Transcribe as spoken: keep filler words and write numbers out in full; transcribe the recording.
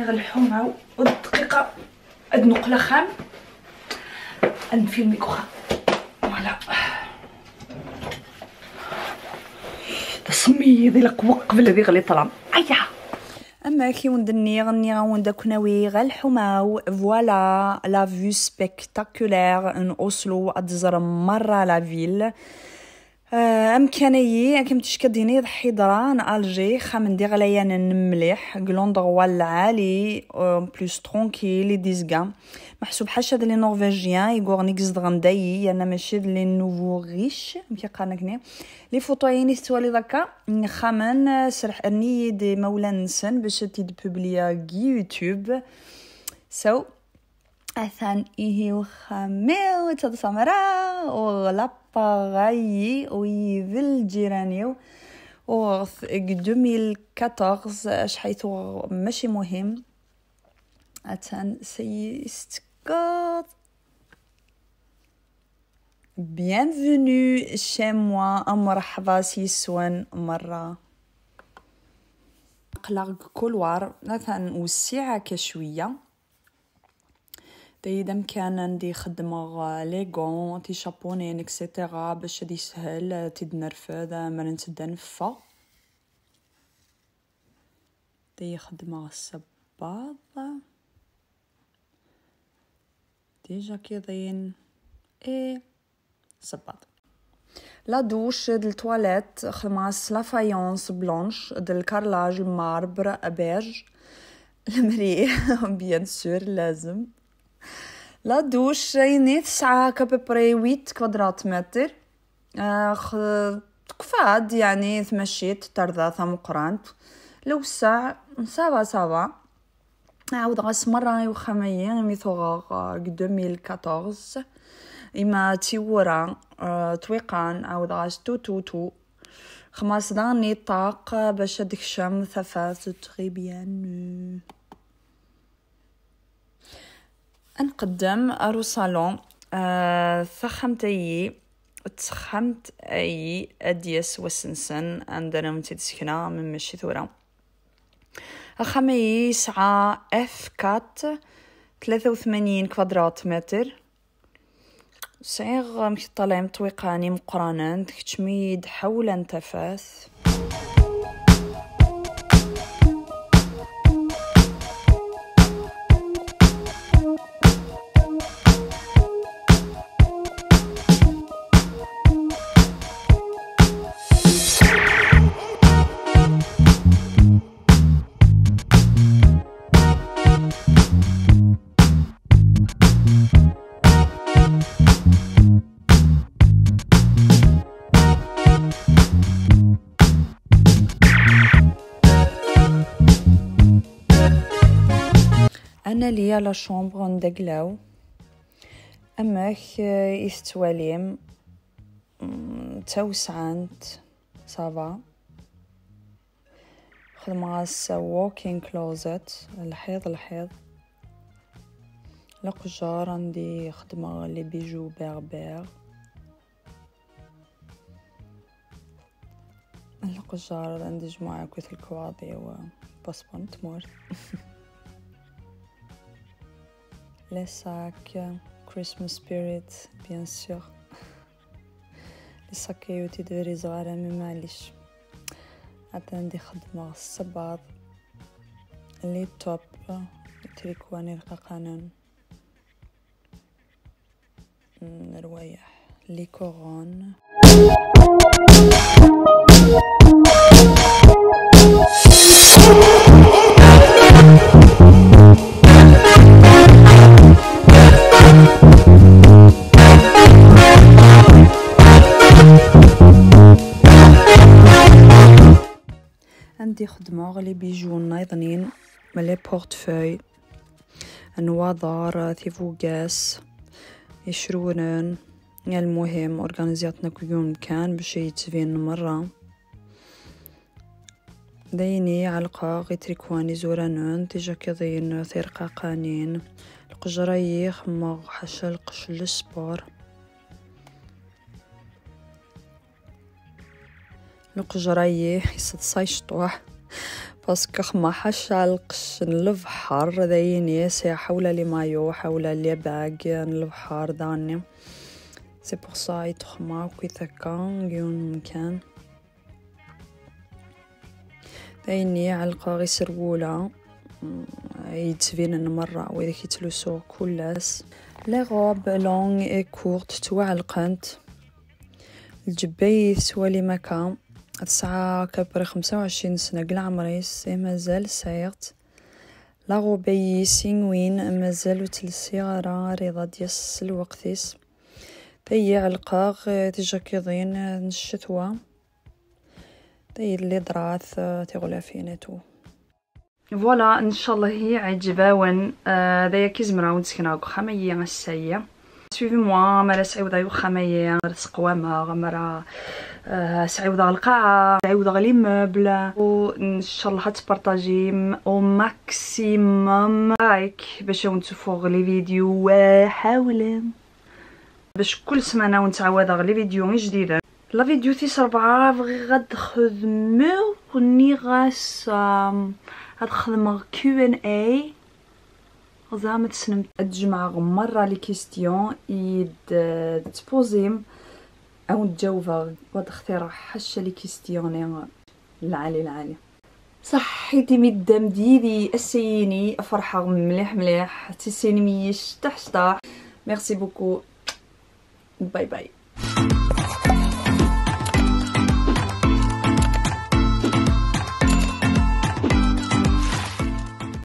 يعني غنحومها والدقيقه هاد نقله خام نفيلميكو خام فوالا. سميدي لك وقف الذي غلي طرام ايا. اما كي وندني غني غوندا كناوي غالحوماو فوالا لا فيو سبيكتاكولير ان اوسلو ادزر مره لا فيل. امكانيه كم تشكديني ضحي دران الجي خامندي غليان مليح كلوندغوا العالي بلوس ترونكيل ديزغا محسوب حاشا لي نورفيجيان يغور نيكس دغنداي انا ماشي لي نوفو ريش كي قانكني لي فوتويني استوالي دكا خامن سرح اني دي مولا نسن باش تيد بوبليا يوتيوب سو اثان ايه وخاميو تاد سمرا ولا باغاي ويفل جيرانيو و ألفين وأربعطاش شحيتو ماشي مهم اتان سيستكات. bienvenue chez moi مرحبا سيسوان مره قلق كولوار مثلا وسعه كشويه دايدا كان عندي خدمه لي غون تي شابونين اكسيتيرا باش هادي سهل تدنرفد مرن تدنفا دي خدمه الصباط ديجا كيضين اي صباط لا دوش د التواليت خماس لا فايونس بلونش د الكارلاج الماربر بيج المري بيان سور لازم لا دوش يعني تسعة كبري ويت كوادرات متر اخ تكفاد يعني تمشيت ترضى مقرانت لو ساعة سافا سافا عاود غاس مرة وخمية ميثوغ ألفين وأربعطاش إما تيورا تويقان عاود غاس تو تو تو خماس داني طاق باش هاديك الشام ثفات تغي بيان. نقدم ارو صالون أه فخمت اي تسخمت اي اديس وسنسن عندنا متي تسكنا من مشي ثورة خمي سعة اف كات ثلاثة وثمانين كوادرات متر صغير مشي طالع مطويقاني مقرانا تكتشميد حول انتفاث انا ليا لا شومبر ندقلاو اماك يستواليم توسعانت صافا خدمة غاس ووكين كلوزت الحيض الحيض لقجار عندي خدمة لي بيجو بيربير القجار عندي جماعة كويت الكواضي وباسبونت مور les sacs Christmas spirit bien sûr les sacs يوتي دوري صغار مي معليش حتى عندي خدمة الصباط لي توب تريكواني القاقانن روايح لي كورون عندي خدمة لي بيجو نايضنين ملي بورتفوي نواظر ثيفوغاس يشرونن المهم اورغانيزياتنا كل يوم كان باش يتفين مرة ديني علقة غيتريكواني زورانون تيجا كضين ثيرقا قانين القجريخ ما حشا القش السبور القجريخ يصد صايشطوح باسكو خما حاشا القش البحر دايني سي حول لي مايو حول لي باغ البحر داني سي بور سا يتخما كي ثكا يون مكان دايني علقه غي سروله يتبين مرة وإذا كيتلوسو كلاس لي غوب لونغ اي كورت توعلقنت الجبايث سوالي مكان تسعة كبري خمسة وعشرين سنة قل عمريس مازال سايغت لا غوبي سينوين مازالو تلسيغرا رضا ديس الوقتيس تاي علقاغ تيجا كيضين الشتوى تاي اللي دراث تيغولا فيناتو فوالا ان شاء الله هي عجباون دايا كيزمرا ونسكنا خميه السايه سويفي موا مرا سعيوده يو خميه سقوامه مرا سعيوده القاعه سعيوده لي موبل وان شاء الله هتبارطاجي او ماكسيموم لايك باش نشوفوا لي فيديو حاول باش كل سمانه ونتعاود لي فيديو جديده لا فيديو تيس ربعة بغي غاد خدمو وني غاس هاد خدمة كيو ان اي زعما تسنم تجمع مرة لي كيستيون يد تبوزيم او تجاوبها واد اختراع حاشا لي كيستيون العالي العالي صحيتي مدام ديالي اسيني فرحة مليح مليح تسيني ميش طح طح ميرسي بوكو باي باي.